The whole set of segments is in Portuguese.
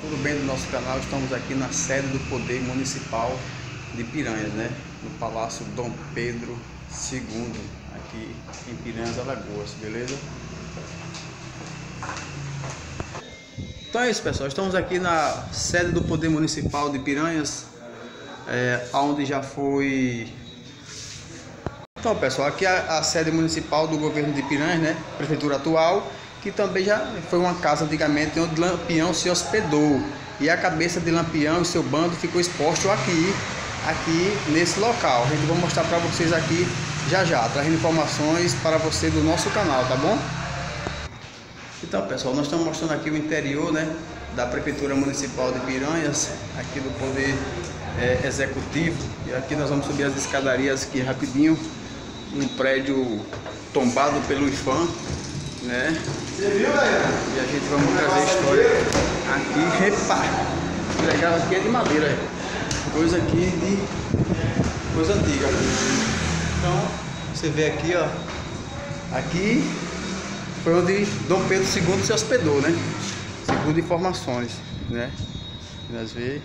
Tudo bem do nosso canal? Estamos aqui na sede do Poder Municipal de Piranhas, né? No Palácio Dom Pedro II, aqui em Piranhas, Alagoas, beleza? Então é isso, pessoal. Estamos aqui na sede do Poder Municipal de Piranhas, onde já foi... Então, pessoal, aqui é a sede municipal do governo de Piranhas, né? Prefeitura atual, que também já foi uma casa antigamente onde Lampião se hospedou. E a cabeça de Lampião e seu bando ficou exposto aqui nesse local. A gente vai mostrar para vocês aqui já, trazendo informações para você do nosso canal, tá bom? Então, pessoal, nós estamos mostrando aqui o interior, né, da Prefeitura Municipal de Piranhas, aqui do Poder Executivo. E aqui nós vamos subir as escadarias aqui rapidinho, um prédio tombado pelo IFAM, né? Você viu, galera? E a gente vai trazer a história aqui. Epa! O legal aqui é de madeira, coisa aqui de coisa antiga. Então, você vê aqui, ó. Aqui foi onde Dom Pedro II se hospedou, né? Segundo informações, né? Nós vê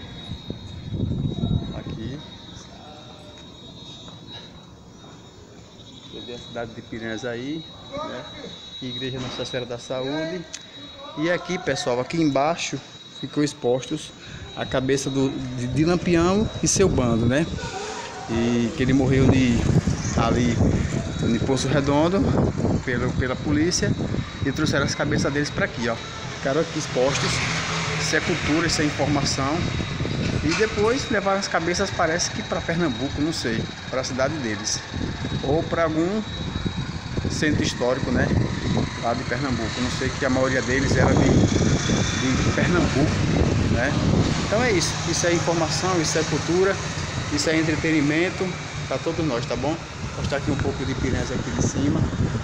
aqui. Você vê a cidade de Piranhas aí, né? Igreja Nossa Senhora da Saúde. E aqui, pessoal, aqui embaixo ficou expostos a cabeça de Lampião e seu bando, né? E que ele morreu ali no Poço Redondo pela polícia, e trouxeram as cabeças deles para aqui, ó. Ficaram aqui expostos. Isso é cultura, isso é informação. E depois levaram as cabeças, parece que para Pernambuco, não sei, para a cidade deles, ou para algum centro histórico, né, lá de Pernambuco. Não sei, que a maioria deles era de Pernambuco, né? Então é isso. Isso é informação, isso é cultura, isso é entretenimento para todos nós, tá bom? Vou mostrar aqui um pouco de Piranhas aqui de cima.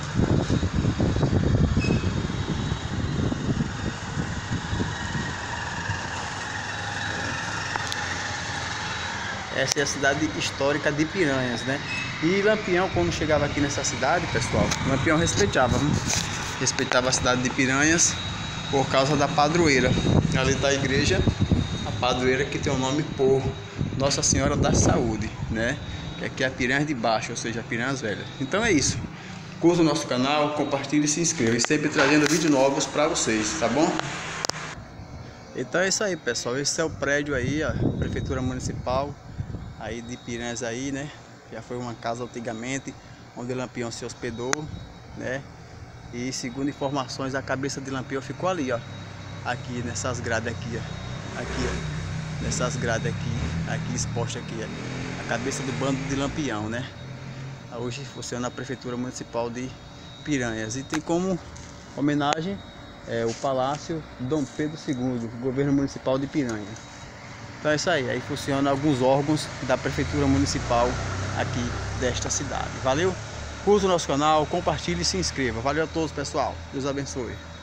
Essa é a cidade histórica de Piranhas, né? E Lampião, quando chegava aqui nessa cidade, pessoal, Lampião respeitava, né? Respeitava a cidade de Piranhas por causa da padroeira. Ali está a igreja, a padroeira, que tem o nome por Nossa Senhora da Saúde, né? Que aqui é a Piranhas de Baixo, ou seja, Piranhas Velhas. Então é isso. Curta o nosso canal, compartilhe e se inscreva. E sempre trazendo vídeos novos para vocês, tá bom? Então é isso aí, pessoal. Esse é o prédio aí, a Prefeitura Municipal aí de Piranhas aí, né? Já foi uma casa antigamente onde Lampião se hospedou, né? E segundo informações, a cabeça de Lampião ficou ali, ó. Aqui nessas grades aqui, ó. Aqui, ó. Nessas grades aqui exposta aqui, ó. A cabeça do bando de Lampião, né? Hoje funciona a Prefeitura Municipal de Piranhas. E tem como homenagem o Palácio Dom Pedro II, Governo Municipal de Piranhas. Então é isso aí. Aí funcionam alguns órgãos da Prefeitura Municipal aqui desta cidade. Valeu? Curta o nosso canal, compartilhe e se inscreva. Valeu a todos, pessoal. Deus abençoe.